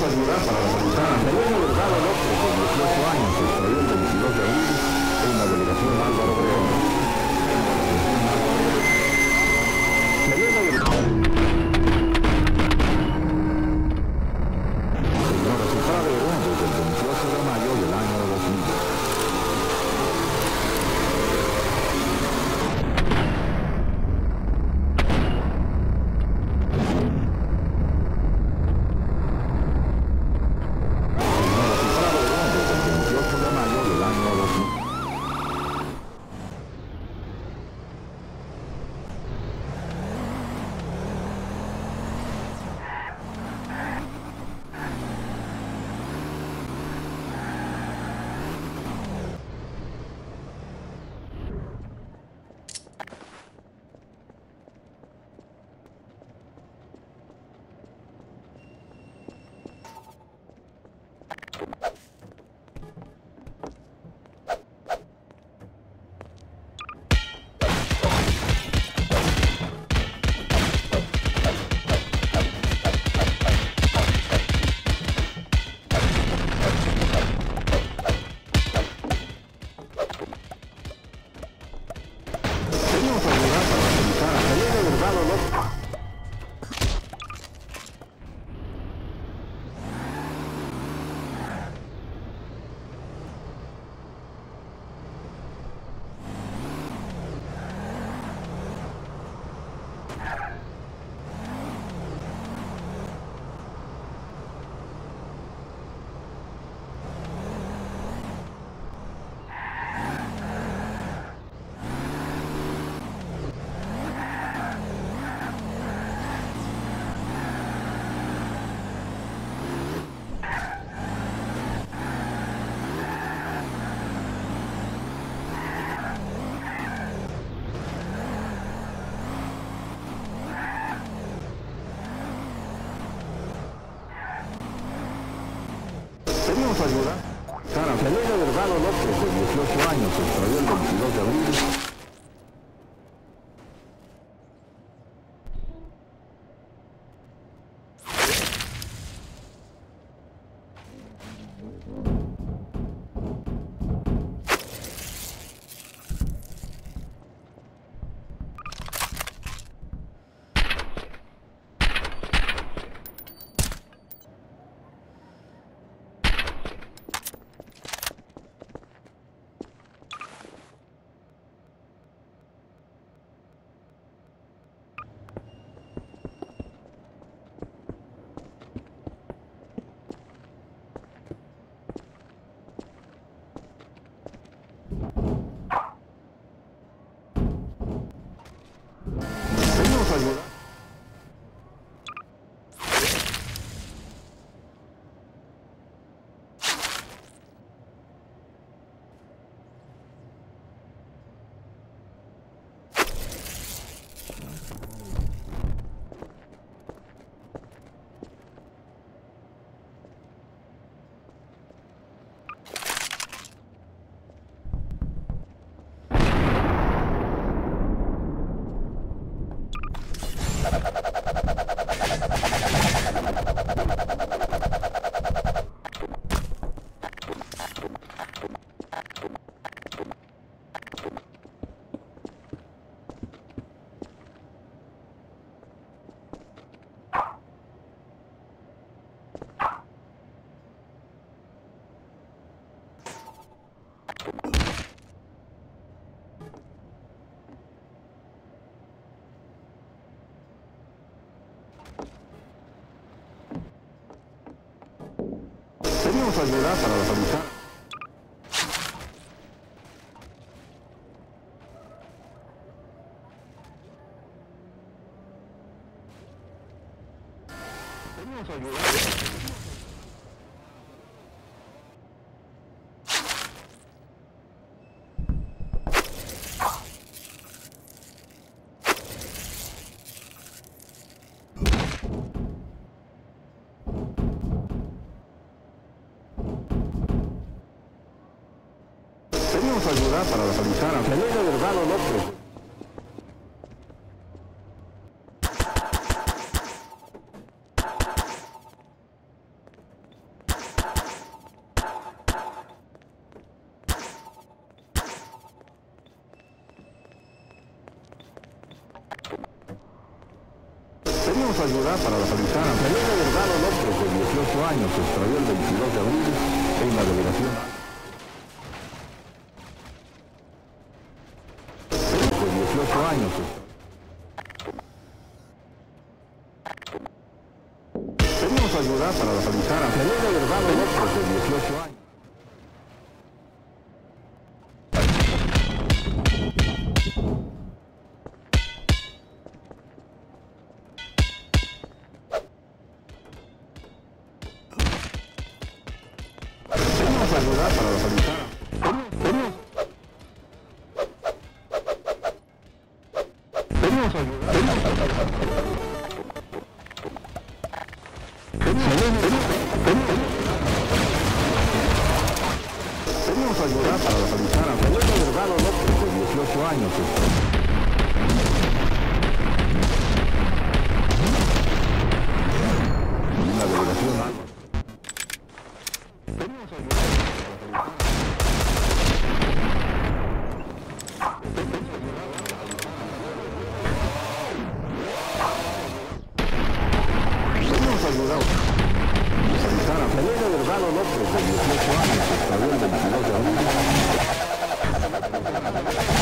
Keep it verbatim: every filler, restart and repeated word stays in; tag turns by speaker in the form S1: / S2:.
S1: ayudar para localizar a Selena Delgado López, de dieciocho años, que extravió el veintidós de abril en la delegación Álvaro Obregón. Selena Delgado. Señora, su padre era desde el veintiocho de mayo del año dos mil. Pedimos ayuda. Sara Selena Delgado López, de dieciocho años, se extravió el veintidós de abril. Pedimos ayuda. Pedimos ayuda para localizar. Pedimos ayuda. Pedimos ayuda para localizar a Selena Delgado López. Pedimos ayuda para localizar a Felipe Delgado López, de dieciocho años, se extravió el veintidós de abril en la delegación. De dieciocho años. Pedimos ayuda para localizar a Felipe Delgado López, de dieciocho años. Ayudar para localizar. Pedimos, pedimos ayuda. Pedimos ayuda para localizar a Felipe Delgado López, de dieciocho años. Una delegación. Pedimos ayuda. Ayudado. Localizar a Felipe Delgado López, de dieciocho años, se extravió el veintidós de abril.